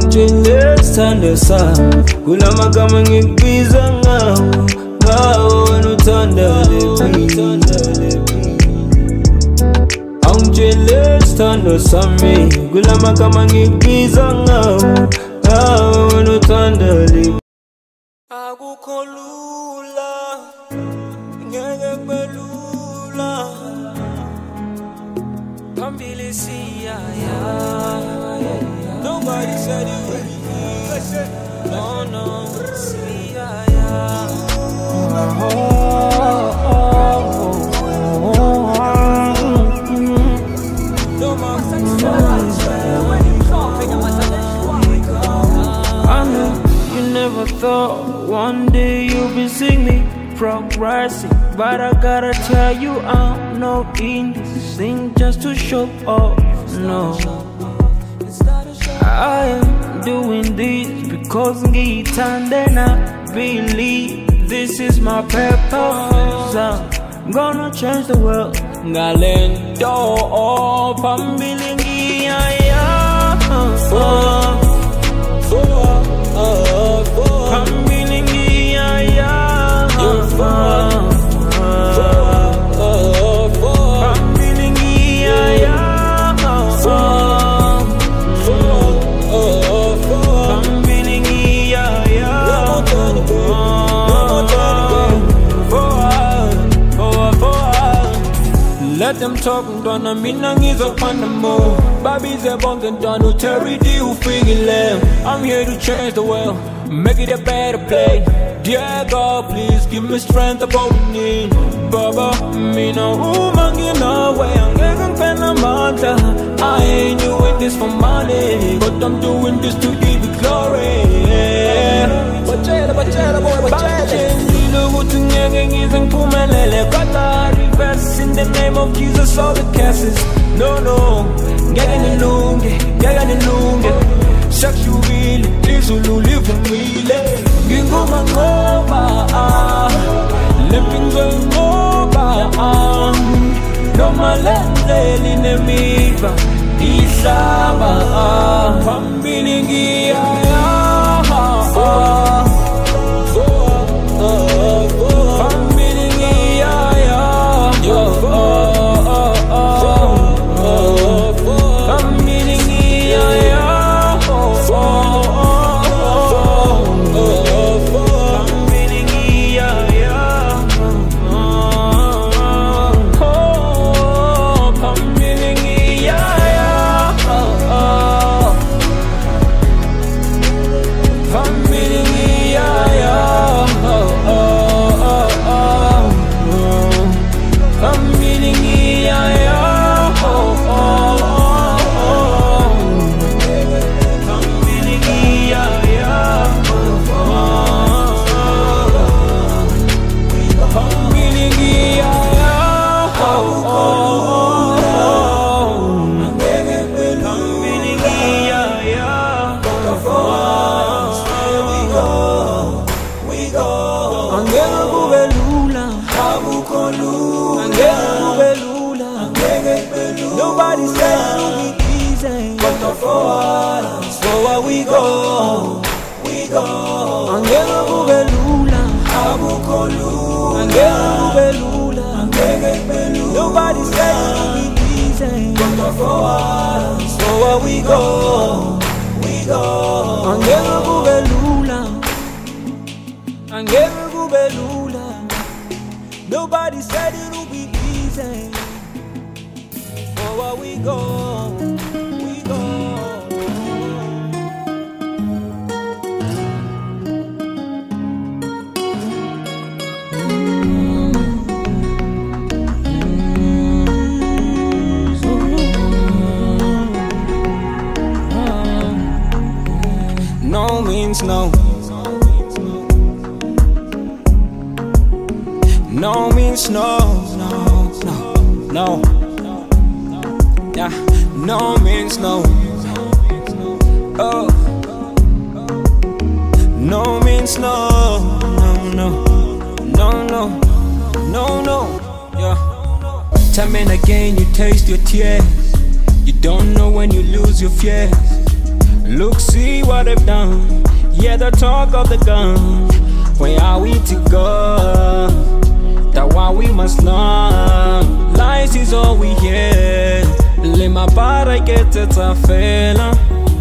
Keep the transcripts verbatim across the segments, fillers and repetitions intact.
Angele sana kula magama ngibiza ngawo ngawo wena uthanda lepi Angele sana sami kula magama ngibiza ngawo ngawo wena uthanda lepi akukho lula ngeke belula phambili siyaya nobody said it would be easy. No, no, see, yeah, yeah. Oh, oh, oh, oh, no more I know you never thought one day you'll be seeing me progressing, but I gotta tell you I'm not in this thing just to show off. No, I am doing this because and then I believe this is my purpose. I'm gonna change the world. Galendo up, I'm feeling yeah, yeah. I'm feeling yeah, yeah. Let them talk, gonna mean is up on the move. Bobby's a bunk and done who Terry D who figure them. I'm here to change the world, make it a better place. Dear God, please give me strength about the need. Baba, me no woman, you know way I'm getting pen a matter. I ain't doing this for money, but I'm doing this to give you glory. Bachela, bachela, boy, bachela. In the name of Jesus, all the cases. No, no, get in the lunge, get in the lunge. Sexually, please, you live for me. Gingo mangoba, living going over. No malende in the miva, Isaba, Pambilingi, nobody said it'll be easy, but for so where we go, we go. Angela Bubelula, Abukolu, Angela Bubelula, nobody said it'll be easy, but for so where we go, we go. Angela Bubelula, Angela Bubelula, nobody said it'll be easy. Where we go, we go. No means no. No means no, no, no, no. Yeah, no means no. Oh, no means no, no, no, no, no, no, no. Yeah. Time and again you taste your tears. You don't know when you lose your fears. Look, see what they've done. Yeah, the talk of the gun. Where are we to go? That why we must learn. Lies is all we hear. Lima para get it a fella.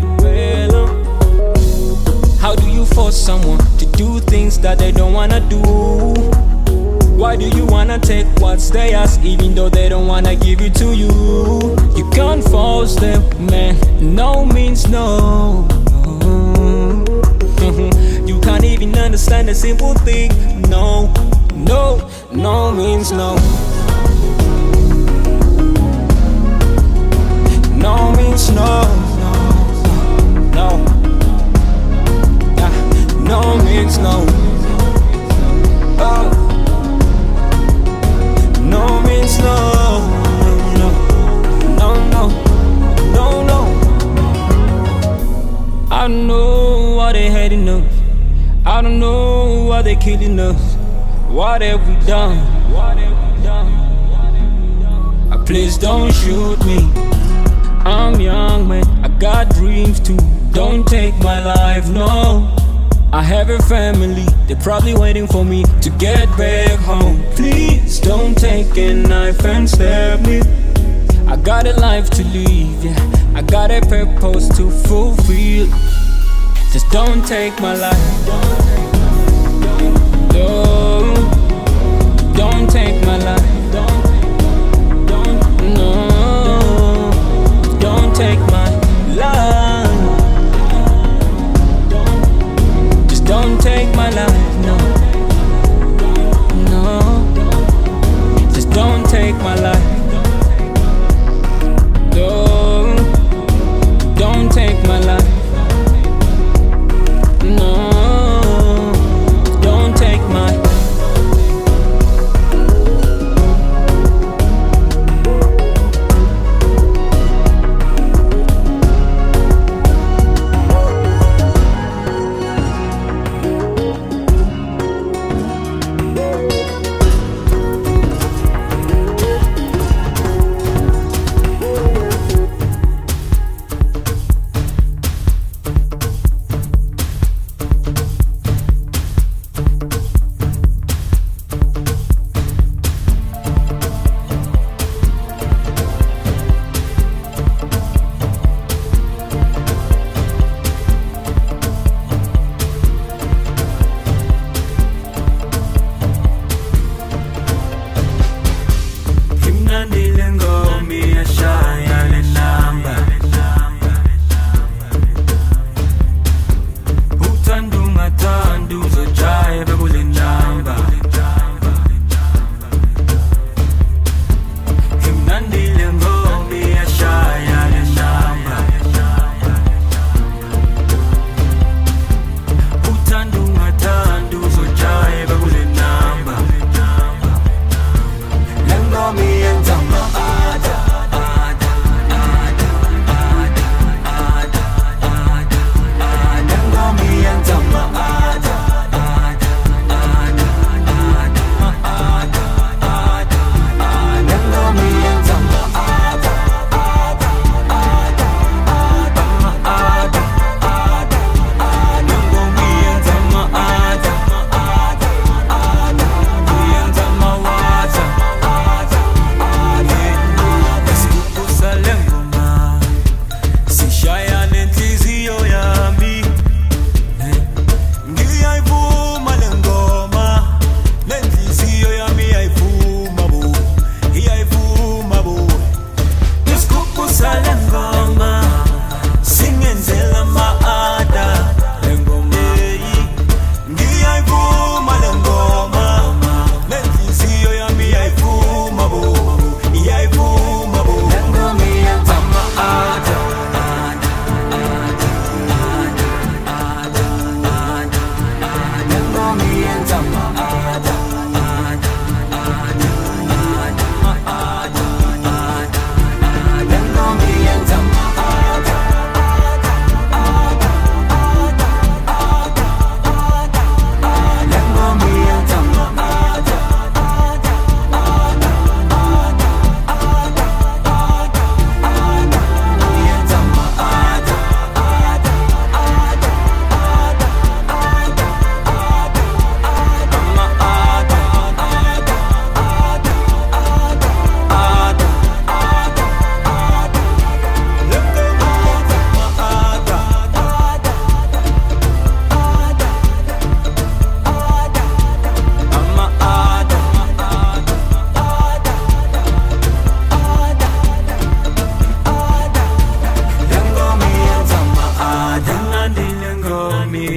How do you force someone to do things that they don't wanna do? Why do you wanna take what's theirs even though they don't wanna give it to you? You can't force them, man. No means no. You can't even understand a simple thing. No, no, no means no. No means no. No, no means no. Oh. No means no, no, no, no, no, no. I don't know why they hating us. I don't know why they killing us. What have we done? What have we done? Uh, please don't shoot me. I'm young, man. I got dreams too. Don't take my life, no. I have a family, they're probably waiting for me to get back home. Please don't take a knife and stab me. I got a life to live, yeah. I got a purpose to fulfill. Just don't take my life. Don't, don't take my life. No, don't take my life. Don't take my life, no. No. Just don't take my life. Don't, don't take my life. No. Don't take my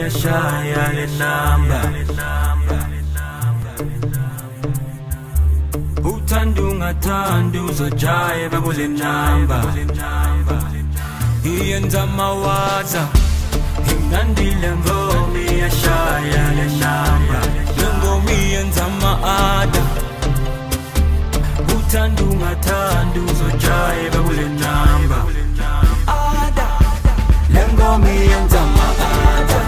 iyashaya le number. Uthanda ungathanda uzojayiva kule number. Iyenza amawaza imnandile ngoma iyashaya le number. Le ngoma iyenza ama-ada. Uthanda ungathanda uzojayiva kule number. Ada le ngoma iyenza ama-ada.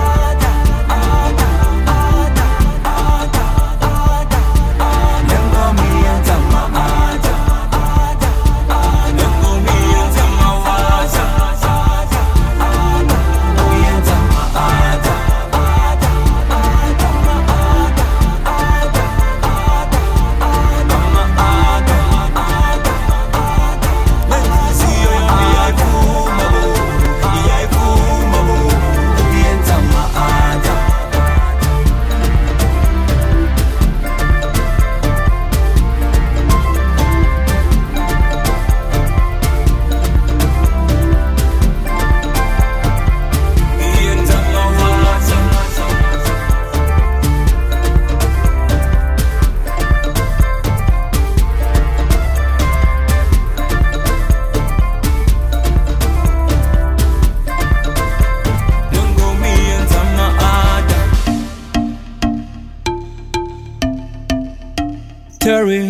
Terry,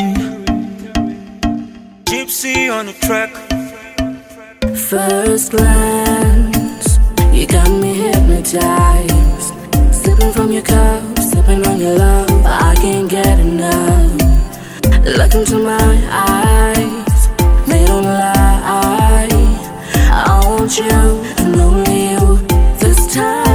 Gypsy on the track. First glance, you got me hypnotized. Sipping from your cup, sipping on your love, I can't get enough. Look into my eyes, they don't lie. I want you and only you this time.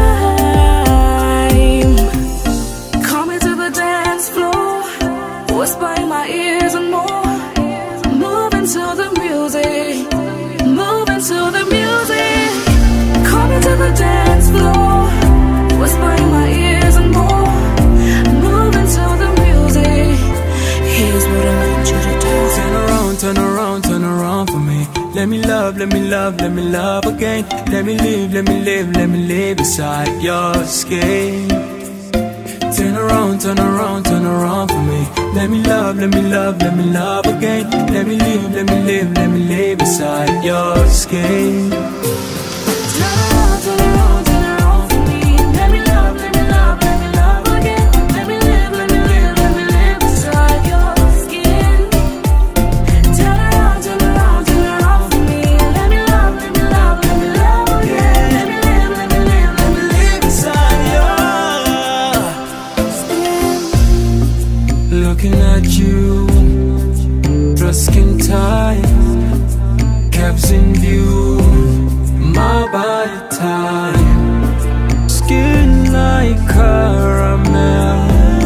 Come into the dance floor, whisper in my ears and more. Moving to the music, moving to the music. Come into the dance floor, whisper in my ears and more. Moving to the music. Here's what I want you to do. Turn around, turn around, turn around for me. Let me love, let me love, let me love again. Let me live, let me live, let me live inside your skin. Turn around, turn around, turn around for me. Let me love, let me love, let me love again. Let me live, let me live, let me live inside your skin. Turn around, turn around, turn around for me. Let me love, let me love, let me love again. Let me live, let me live, let me live inside your skin. Turn around, turn around, turn around for me. Let me love, let me love, let me love again. Let me live, let me live, let me live inside your skin. Looking at you, dress skin tight, caps in view, my body tight, skin like caramel,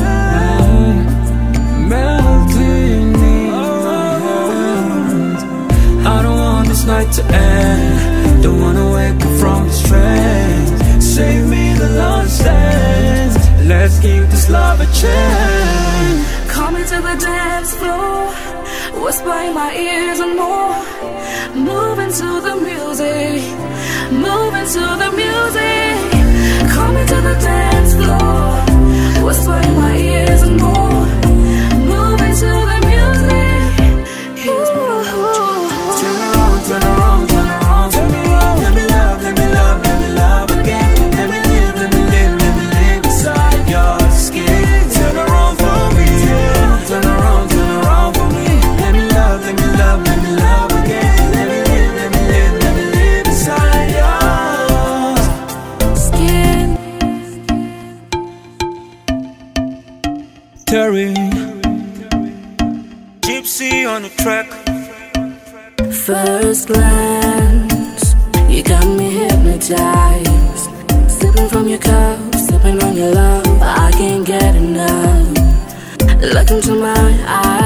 melting in my hands. I don't want this night to end, don't wanna wake up from this trance. Save me the last dance, let's give this love a chance. Coming to the dance floor, whisper in my ears and more. Moving to the music, moving to the music. Coming to the dance floor, whisper in my ears and more. Moving to the music. Here's what I want you to do. Turn around, turn around, turn around for me. Let me love, let me love, let me love again. Let me live, let me live, let me live inside your skin. Turn around for me, yeah. Turn around, turn around for me. Let me love, let me love, let me love again. Let me live, let me live, let me live inside your Skin. Terry, Gypsy on the track. First glance, you got me hypnotized. Sipping from your cup, sipping on your love, I can't get enough. Look into my eyes.